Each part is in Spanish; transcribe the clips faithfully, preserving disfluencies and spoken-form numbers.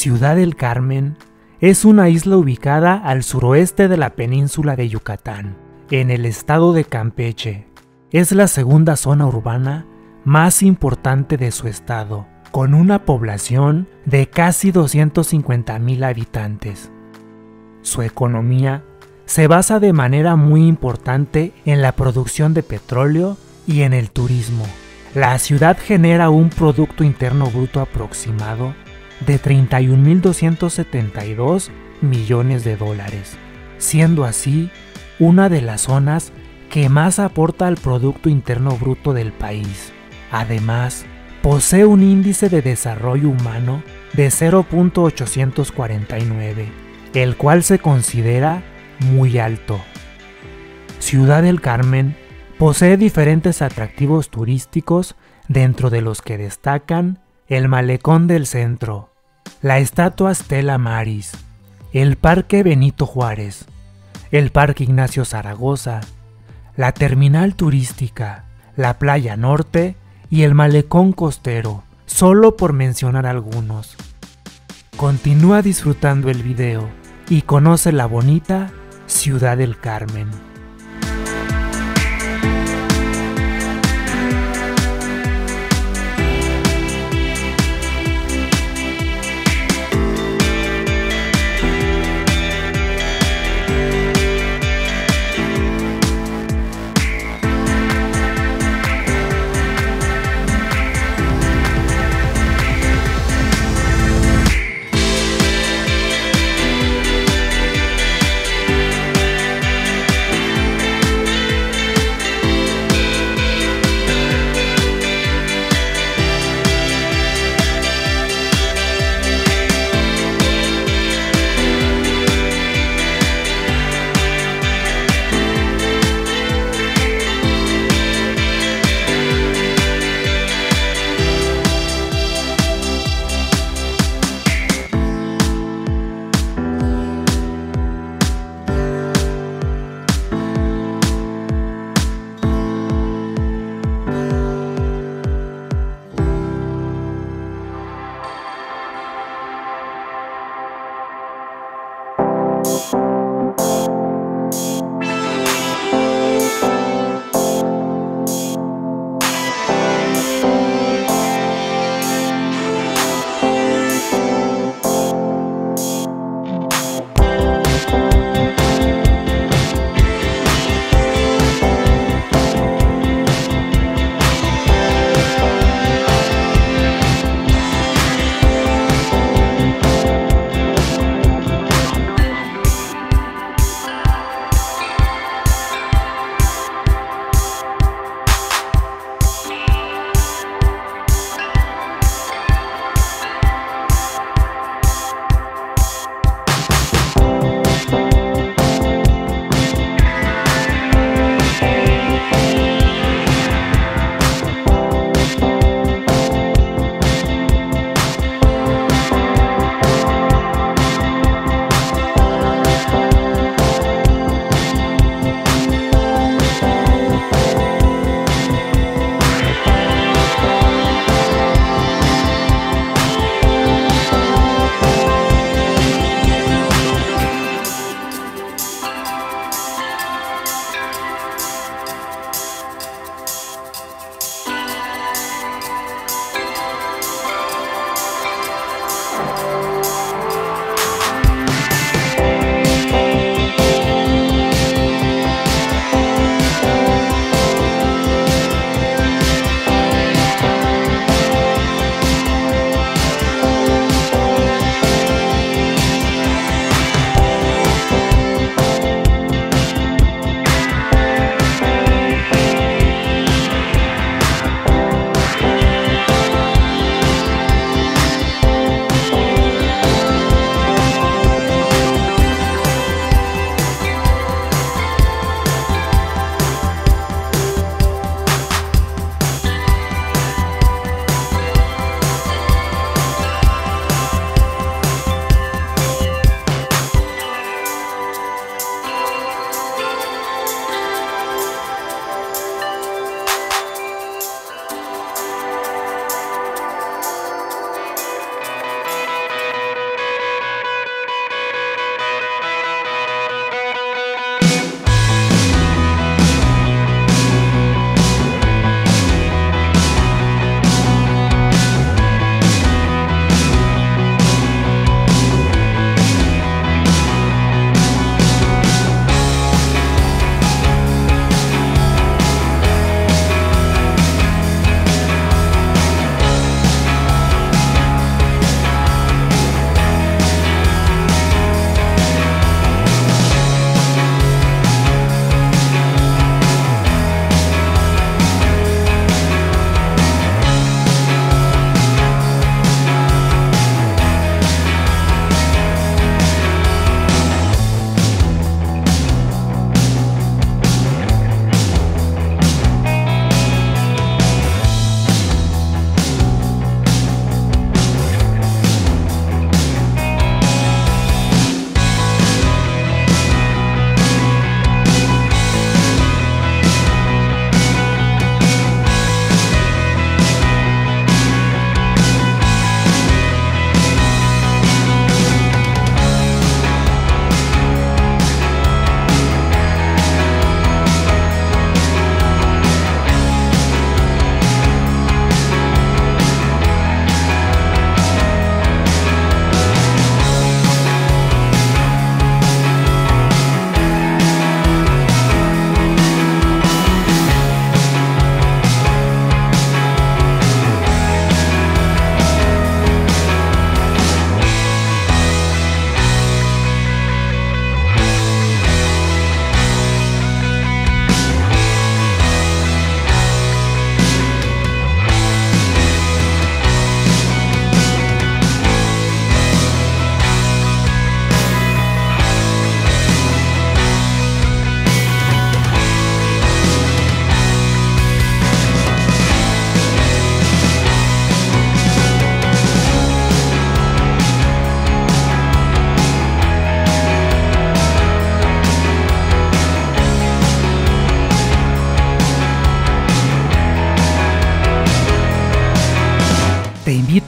Ciudad del Carmen es una isla ubicada al suroeste de la península de Yucatán, en el estado de Campeche. Es la segunda zona urbana más importante de su estado, con una población de casi doscientos cincuenta mil habitantes. Su economía se basa de manera muy importante en la producción de petróleo y en el turismo. La ciudad genera un Producto Interno Bruto aproximado de treinta y un mil doscientos setenta y dos millones de dólares, siendo así una de las zonas que más aporta al Producto Interno Bruto del país. Además, posee un índice de desarrollo humano de cero punto ochocientos cuarenta y nueve, el cual se considera muy alto. Ciudad del Carmen posee diferentes atractivos turísticos, dentro de los que destacan el Malecón del Centro, la estatua Stella Maris, el Parque Benito Juárez, el Parque Ignacio Zaragoza, la Terminal Turística, la Playa Norte y el Malecón Costero, solo por mencionar algunos. Continúa disfrutando el video y conoce la bonita Ciudad del Carmen.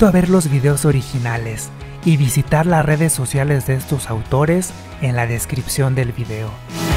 invito a ver los videos originales y visitar las redes sociales de estos autores en la descripción del video.